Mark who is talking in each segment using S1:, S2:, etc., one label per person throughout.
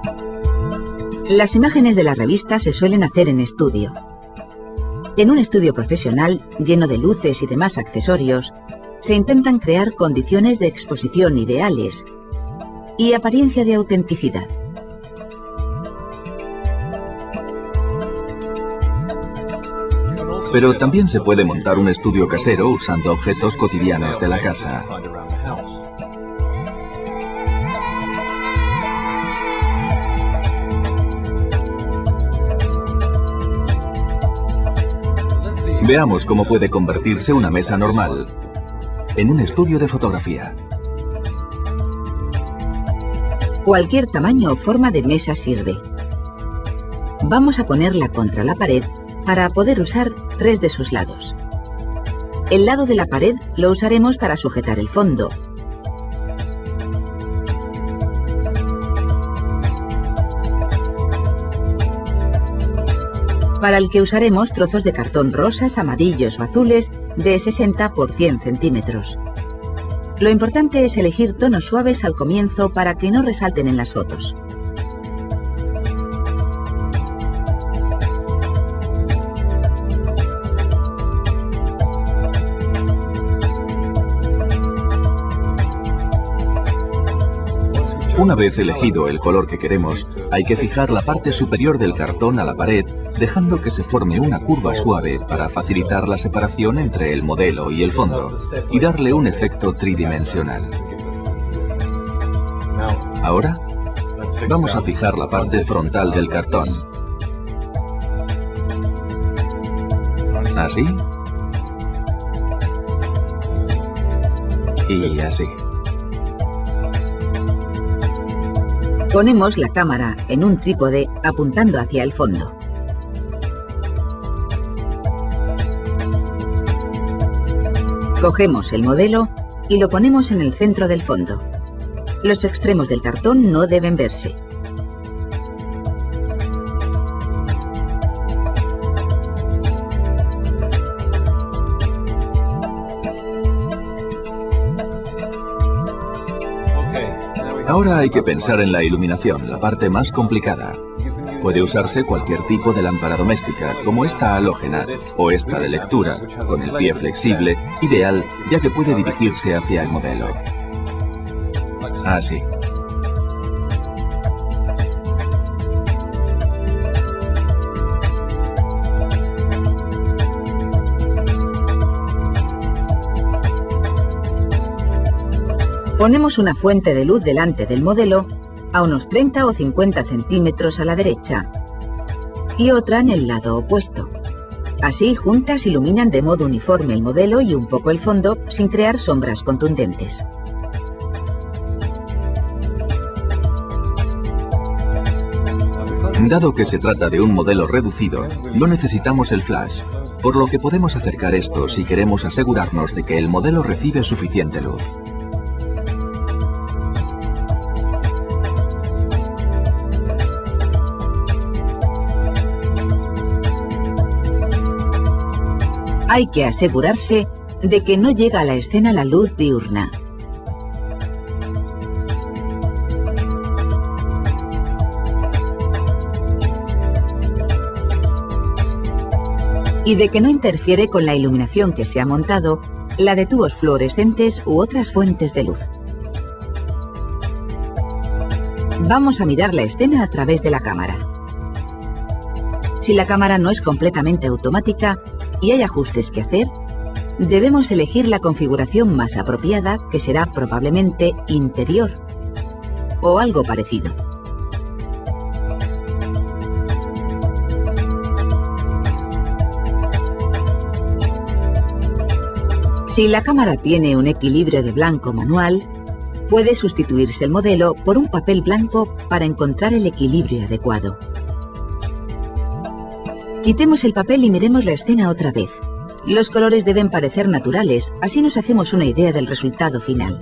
S1: Las imágenes de la revista se suelen hacer en estudio. En un estudio profesional, lleno de luces y demás accesorios, se intentan crear condiciones de exposición ideales y apariencia de autenticidad.
S2: Pero también se puede montar un estudio casero usando objetos cotidianos de la casa. Veamos cómo puede convertirse una mesa normal en un estudio de fotografía.
S1: Cualquier tamaño o forma de mesa sirve. Vamos a ponerla contra la pared para poder usar 3 de sus lados. El lado de la pared lo usaremos para sujetar el fondo. Para el que usaremos trozos de cartón rosas, amarillos o azules de 60 por 100 centímetros. Lo importante es elegir tonos suaves al comienzo para que no resalten en las fotos.
S2: Una vez elegido el color que queremos, hay que fijar la parte superior del cartón a la pared, dejando que se forme una curva suave para facilitar la separación entre el modelo y el fondo, y darle un efecto tridimensional. Ahora, vamos a fijar la parte frontal del cartón. Así. Y así.
S1: Ponemos la cámara en un trípode apuntando hacia el fondo. Cogemos el modelo y lo ponemos en el centro del fondo. Los extremos del cartón no deben verse.
S2: Ahora hay que pensar en la iluminación, la parte más complicada. Puede usarse cualquier tipo de lámpara doméstica, como esta halógena o esta de lectura, con el pie flexible, ideal ya que puede dirigirse hacia el modelo. Así.
S1: Ponemos una fuente de luz delante del modelo a unos 30 o 50 centímetros a la derecha y otra en el lado opuesto. Así, juntas iluminan de modo uniforme el modelo y un poco el fondo sin crear sombras contundentes.
S2: Dado que se trata de un modelo reducido, no necesitamos el flash, por lo que podemos acercar esto si queremos asegurarnos de que el modelo recibe suficiente luz.
S1: Hay que asegurarse de que no llega a la escena la luz diurna. Y de que no interfiere con la iluminación que se ha montado, la de tubos fluorescentes u otras fuentes de luz. Vamos a mirar la escena a través de la cámara. Si la cámara no es completamente automática y hay ajustes que hacer, debemos elegir la configuración más apropiada, que será probablemente interior o algo parecido. Si la cámara tiene un equilibrio de blanco manual, puede sustituirse el modelo por un papel blanco para encontrar el equilibrio adecuado. Quitemos el papel y miremos la escena otra vez. Los colores deben parecer naturales, así nos hacemos una idea del resultado final.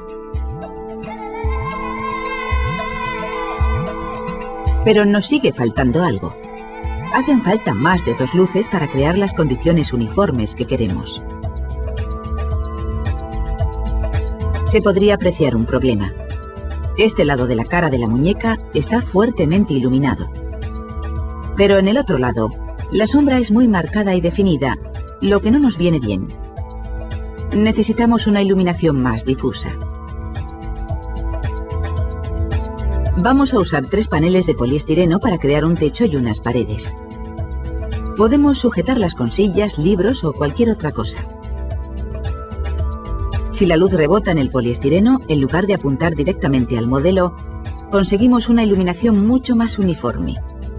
S1: Pero nos sigue faltando algo. Hacen falta más de 2 luces para crear las condiciones uniformes que queremos. Se podría apreciar un problema. Este lado de la cara de la muñeca está fuertemente iluminado. Pero en el otro lado, la sombra es muy marcada y definida, lo que no nos viene bien. Necesitamos una iluminación más difusa. Vamos a usar 3 paneles de poliestireno para crear un techo y unas paredes. Podemos sujetarlas con sillas, libros o cualquier otra cosa. Si la luz rebota en el poliestireno, en lugar de apuntar directamente al modelo, conseguimos una iluminación mucho más uniforme.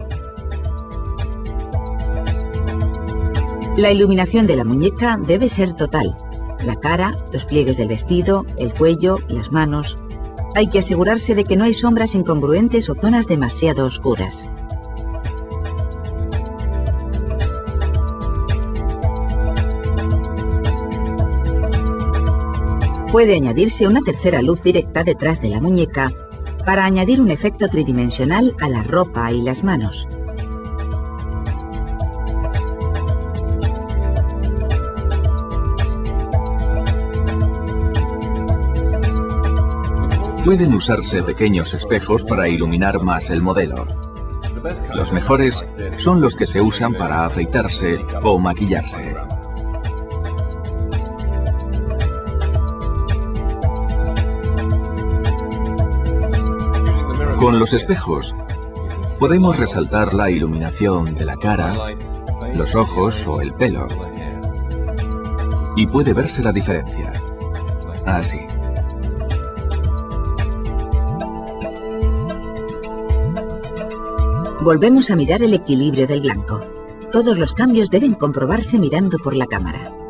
S1: La iluminación de la muñeca debe ser total. La cara, los pliegues del vestido, el cuello, las manos. Hay que asegurarse de que no hay sombras incongruentes o zonas demasiado oscuras. Puede añadirse una tercera luz directa detrás de la muñeca para añadir un efecto tridimensional a la ropa y las manos.
S2: Pueden usarse pequeños espejos para iluminar más el modelo. Los mejores son los que se usan para afeitarse o maquillarse. Con los espejos podemos resaltar la iluminación de la cara, los ojos o el pelo. Y puede verse la diferencia. Así.
S1: Volvemos a mirar el equilibrio del blanco. Todos los cambios deben comprobarse mirando por la cámara.